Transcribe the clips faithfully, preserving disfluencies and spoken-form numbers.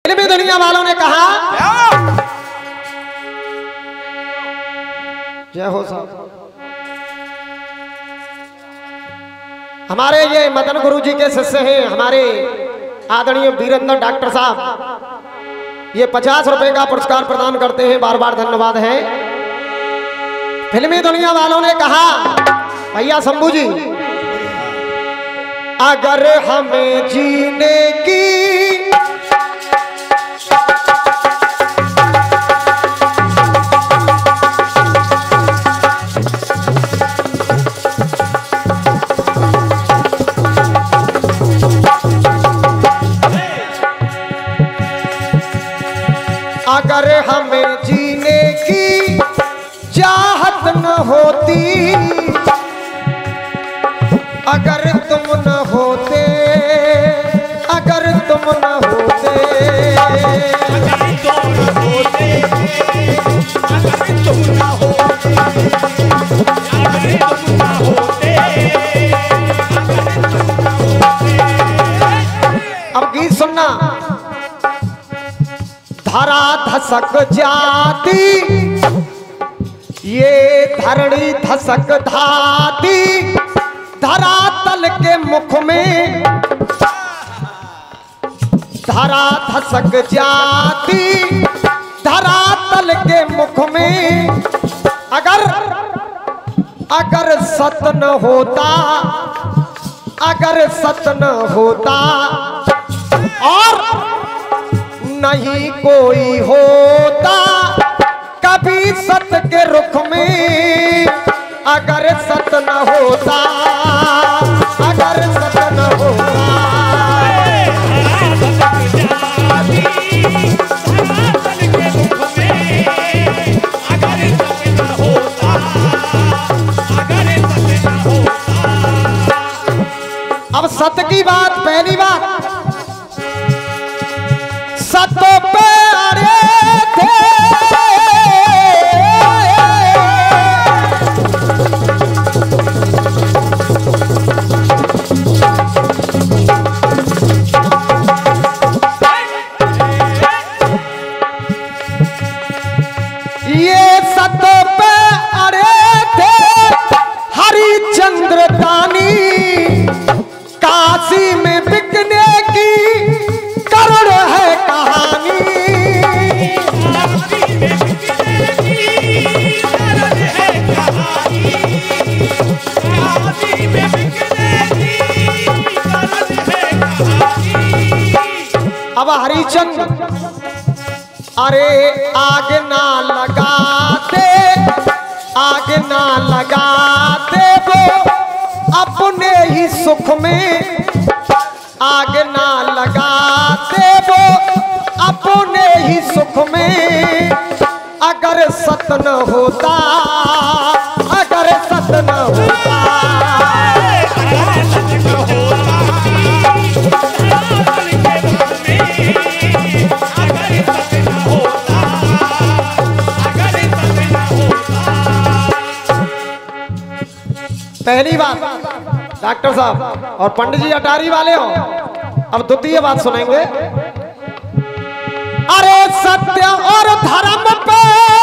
फिल्मी दुनिया वालों ने कहा जय हो साहब। हमारे ये मदन गुरु जी के शिष्य हैं हमारे आदरणीय वीरेंद्र डॉक्टर साहब, ये पचास रुपए का पुरस्कार प्रदान करते हैं, बार बार धन्यवाद है। फिल्मी दुनिया वालों ने कहा भैया शंभू जी, अगर हमें जीने की अगर हमें जीने की चाहत न होती, अगर तुम न होते, अगर तुम न होते, अगर तुम न होते, अगर तुम न होते, अगर तुम न होते, अगर तुम न होते। अब गीत सुनना। धरा धसक जाती, ये धरणी धसक धाती, धरातल के मुख में धरा धसक जाती, धरातल के मुख में अगर अगर सत न होता, अगर सत न होता और नहीं कोई होता कभी सत के रुख में, अगर सत न होता, अगर सत न होता, अब सत की बात, पहली बात सत पे अड़े थे, ये सत पे अड़े थे हरिचंद्र दानी, काशी में बिकने की करुण है कहानी, काशी में बिकने की करुण है कहानी, काशी में बिकने की करुण है कहानी। अब हरिचंद्र अरे आग ना लगाते, आग ना लगाते वो अपने ही सुख में, आग ना लगाते वो अपने ही सुख में, अगर सत न होता, अगर सत न होता, पहली बात डॉक्टर साहब और पंडित जी अटारी वाले हो। अब द्वितीय बात सुनेंगे। अरे सत्य और धर्म पे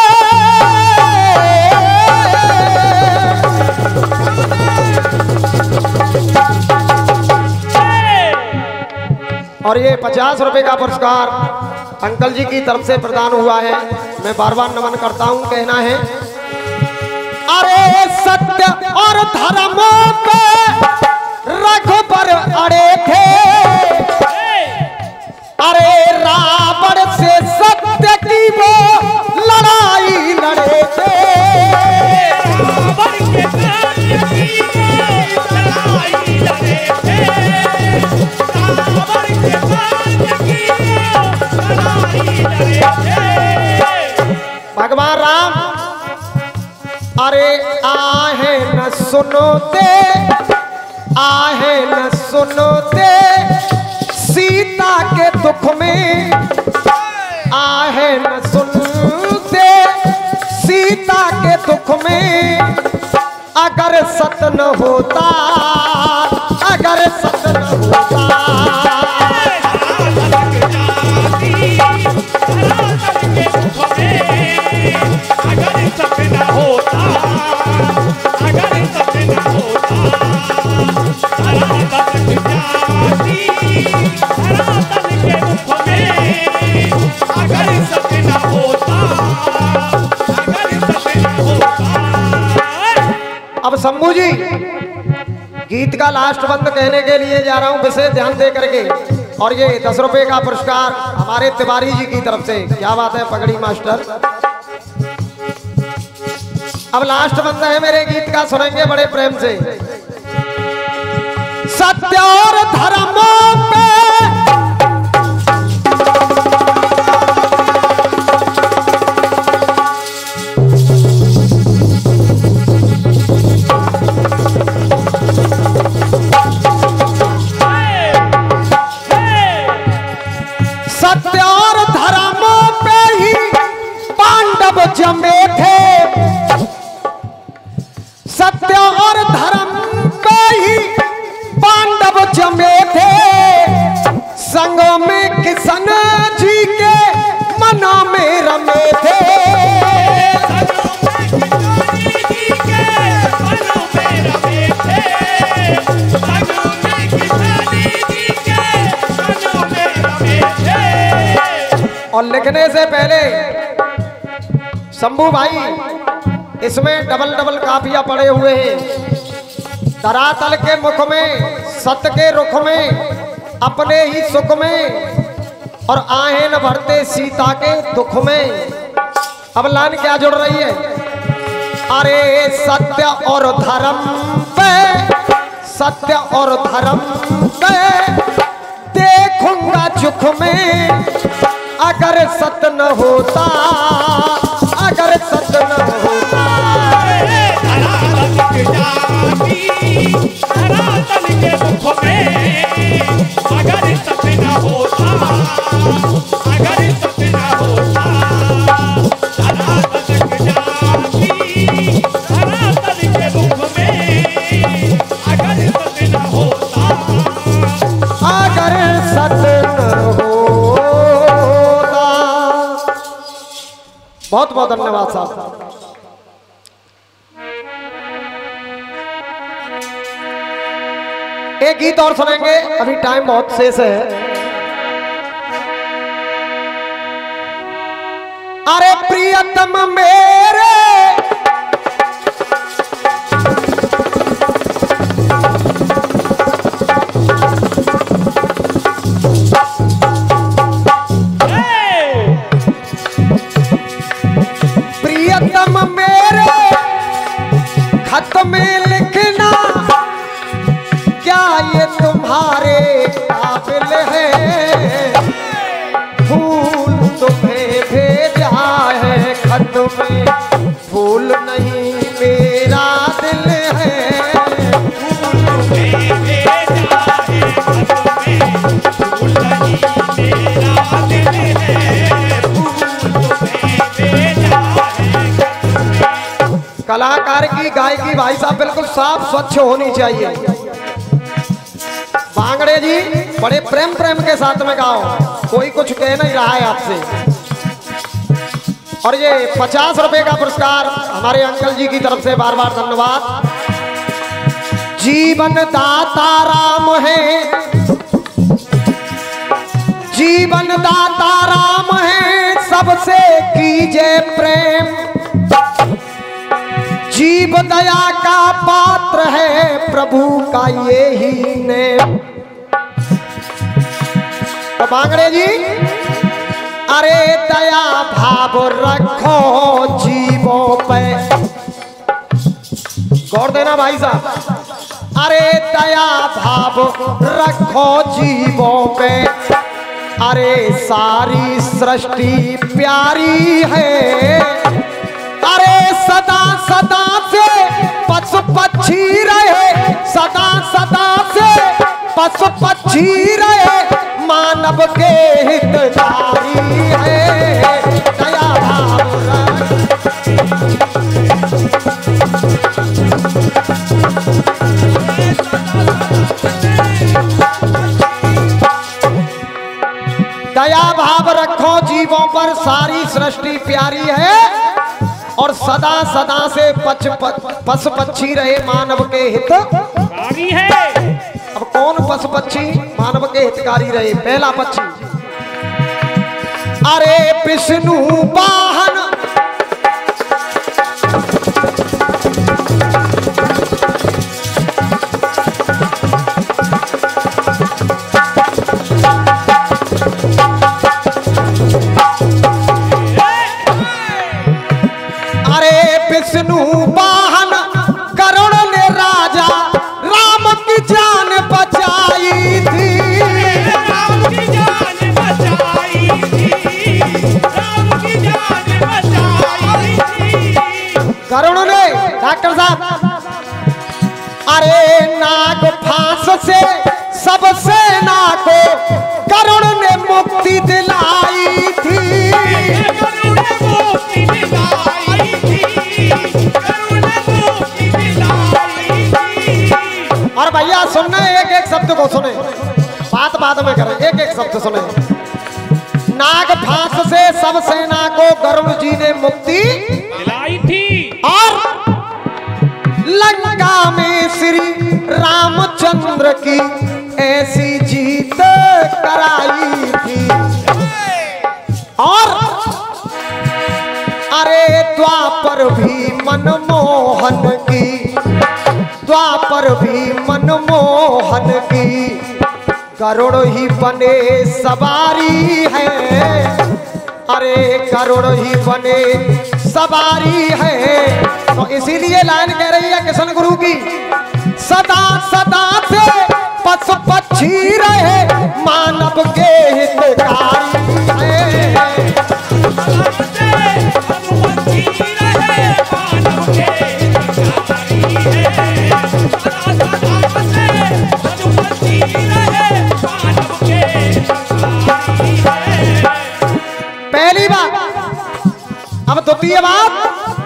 और ये पचास रुपए का पुरस्कार अंकल जी की तरफ से प्रदान हुआ है, मैं बार बार नमन करता हूं। कहना है अरे सत्य और धर्म पे रघुबर अड़े थे, अरे रावण से सत्य की वो लड़ाई लड़े थे, रावण के सत्य की वो लड़ाई लड़े थे, रावण के सत्य की वो लड़ाई लड़े थे। भगवान राम अरे आहे न सुनोते, आहे न सुनोते सीता के दुख में, आहे न सुनते सीता के दुख में, अगर सत न होता, अगर सत न होता, शंभू जी गीत का लास्ट बंद कहने के लिए जा रहा हूं, विशेष ध्यान दे करके। और ये दस रुपए का पुरस्कार हमारे तिवारी जी की तरफ से। क्या बात है पगड़ी मास्टर। अब लास्ट बंद है मेरे गीत का, सुनेंगे बड़े प्रेम से। सत्य और धर्म पे सत्य और धर्म पे ही पांडव जमे थे। सत्य और धर्म पे ही पांडव जमे थे। संग में किशन जी के मना में रमे थे। और लिखने से पहले शंभू भाई इसमें डबल डबल काफिया पड़े हुए हैं। धरातल के मुख में सत्य के रुख में अपने ही सुख में और आहें न भरते सीता के दुख में। अब लाइन क्या जुड़ रही है? अरे सत्य और धर्म पे, सत्य और धर्म पे देखूंगा चुख में। अगर सत्य न होता, अगर सत्य न होता, धरातल के मुख में अगर सत्य न होता, अगर सत्य न होता, धरातल के जाती, धरातल के मुख में अगर सत्य न होता, अगर सत्य न होता। बहुत बहुत धन्यवाद साहब। एक गीत और सुनेंगे, अभी टाइम बहुत शेष है। अरे प्रियतम मेरे प्रियतम मेरे खत में लिखना क्या ये तुम्हारे काबिल है। फूल तुम्हें भेजा है खत में, फूल नहीं मेरा दिल है। फूल तुम्हें भेजा है खत में, फूल नहीं मेरा दिल है। फूल तुम्हें भेजा है खत में। कलाकार की गायकी भाई साहब बिल्कुल साफ स्वच्छ होनी चाहिए। बांगड़े जी बड़े प्रेम प्रेम के साथ में गाओ, कोई कुछ कह नहीं रहा है आपसे। और ये पचास रुपए का पुरस्कार हमारे अंकल जी की तरफ से बार बार धन्यवाद। जीवन दाता राम है, जीवन दाता राम है, सबसे कीजिए प्रेम। जीव दया का पात्र है, प्रभु का ये ही नेम। तो बांगड़े जी अरे दया भाव रखो जीवों पे, गौर देना भाई साहब। अरे दया भाव रखो जीवों पे, अरे सारी सृष्टि प्यारी है। अरे सदा सदा से पशु पक्षी रहे, सदा सदा से पशु पक्षी रहे, मानव के हितधारी है। दया भाव दया भाव रखो जीवों पर, सारी सृष्टि प्यारी है। और सदा सदा से पच पशु पक्षी रहे, मानव के हितकारी है। अब कौन पशु पक्षी मानव के हितकारी रहे? पहला पक्षी अरे विष्णु वाहन एक शब्द को सुने, बात बाद में करें, एक एक शब्द सुने। नाग फांस से सब सेना को गरुड़ जी ने मुक्ति दिलाई थी और लंका में श्री रामचंद्र की ऐसी जीत कराई थी। और अरे द्वापर भी मनमोहन की, द्वापर भी मनमोहन की गरुड़ ही बने सवारी है। अरे गरुड़ ही बने सवारी है। तो इसीलिए लाइन कह रही है किशन गुरु की, सदा सदा से पशु पक्षी रहे मानव के हितकारी है। पहली बात। अब द्वितीय बात,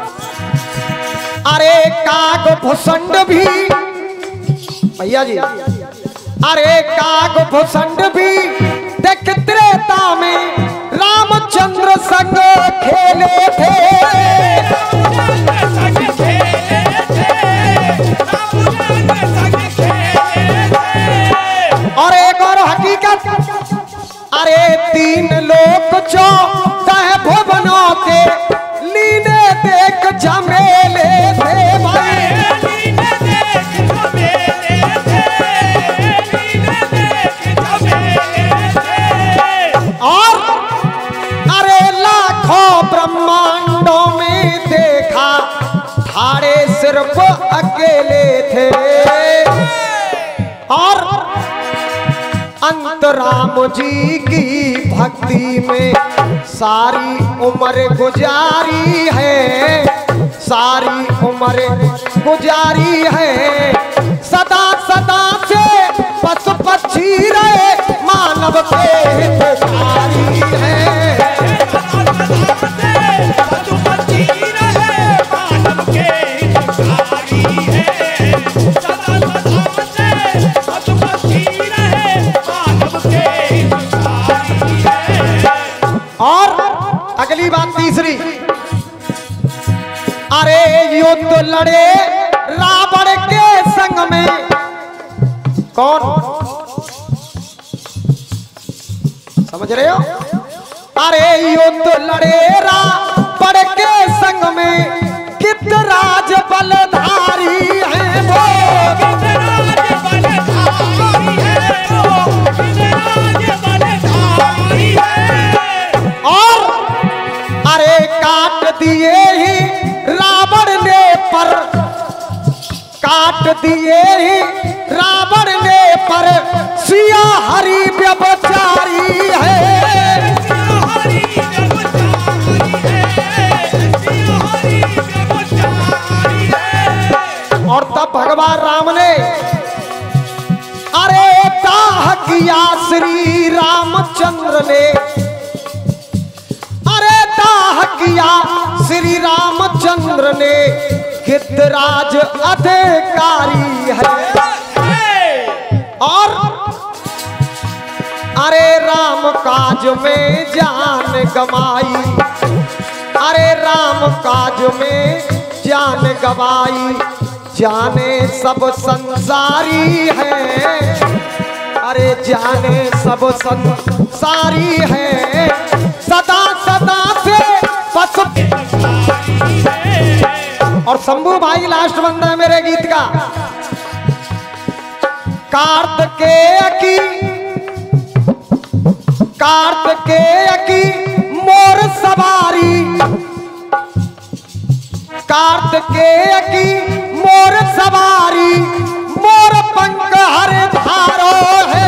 अरे काग भुसंड भी, भैया जी, अरे काग भुसंड भी देख त्रेता में रामचंद्र संग खेले थे। और एक और हकीकत, अरे तीन लोग जो चाहे भुवनों के लीने देख झमेले थे भाई। और अरे लाखों ब्रह्मांडों में देखा ठाड़े सिर्फ अकेले थे। और अंत राम जी की भक्ति में सारी उम्र गुजारी है, सारी उम्र गुजारी है। सदा सदा से पशु पक्षी रहे मानव के हितकारी है। और अगली बात तीसरी, अरे युद्ध लड़े रावण के संग में। कौन समझ रहे हो? अरे युद्ध लड़े रावण के संग में कितराज बलधारी है वो। और अरे काट दिए ही रावण ने पर, काट दिए ही रावण ने पर सिया हरि व्यभिचारी है। और तब भगवान राम ने अरे दाह किया श्री रामचंद्र ने, अरे दाह किया श्री रामचंद्र ने गिद्धराज अधिकारी है। और अरे राम काज में जान गवाई, अरे राम काज में जान गवाई, जाने सब संसारी है। अरे जाने सब संसारी है। सदा सदा से पशु। और शंभू भाई लास्ट बंदा है मेरे गीत का, कार्तिकेय की, कार्तिकेय की मोर सवारी, कार्तिकेय की मोर सवारी, मोर पंख हर धारो है।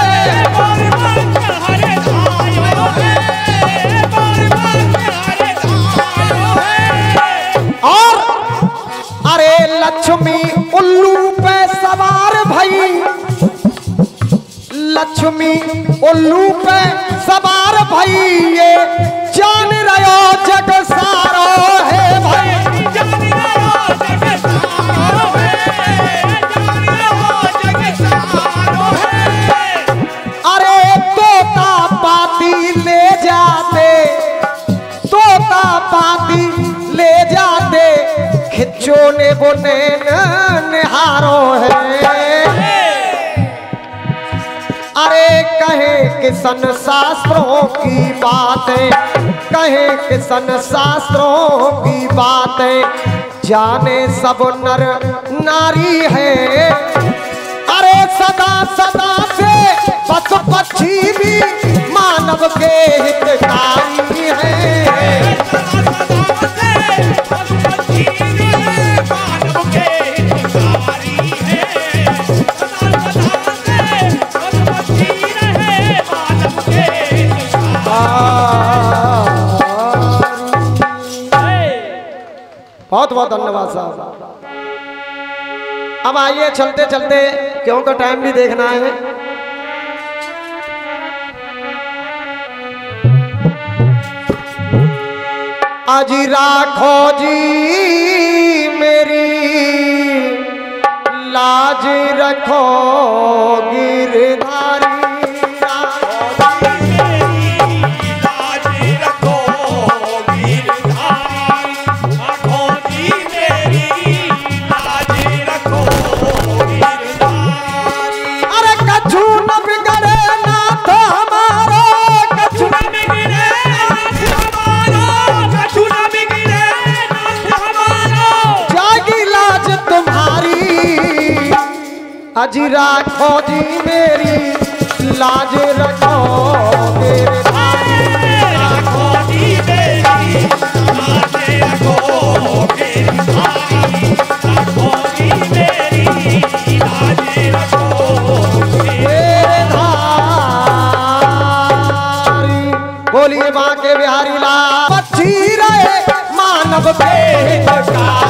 और अरे लक्ष्मी उल्लू पे सवार भई, लक्ष्मी उल्लू पे सवार भई, ये जान रहो जग सारो है भाई। चोने वो नैन निहारो है। अरे कहे किसन शास्त्रों की बातें, कहे किसन शास्त्रों की बातें, जाने सब नर नारी है। अरे सदा सदा से पशु पक्षी भी मानव के हितकारी है। बहुत बहुत धन्यवाद साहब। अब आइए चलते चलते, क्योंकि टाइम भी देखना है। आज राखो जी मेरी लाज रखो गिरधारी, आज राखो जी मेरी लाज रखो गिरधारी, राखो जी मेरी लाज रखो गिरधारी, राखो जी मेरी लाज रखो गिरधारी। बोलिए माँ के बिहारी लाल, बच्ची रहे मानव के हितकारी।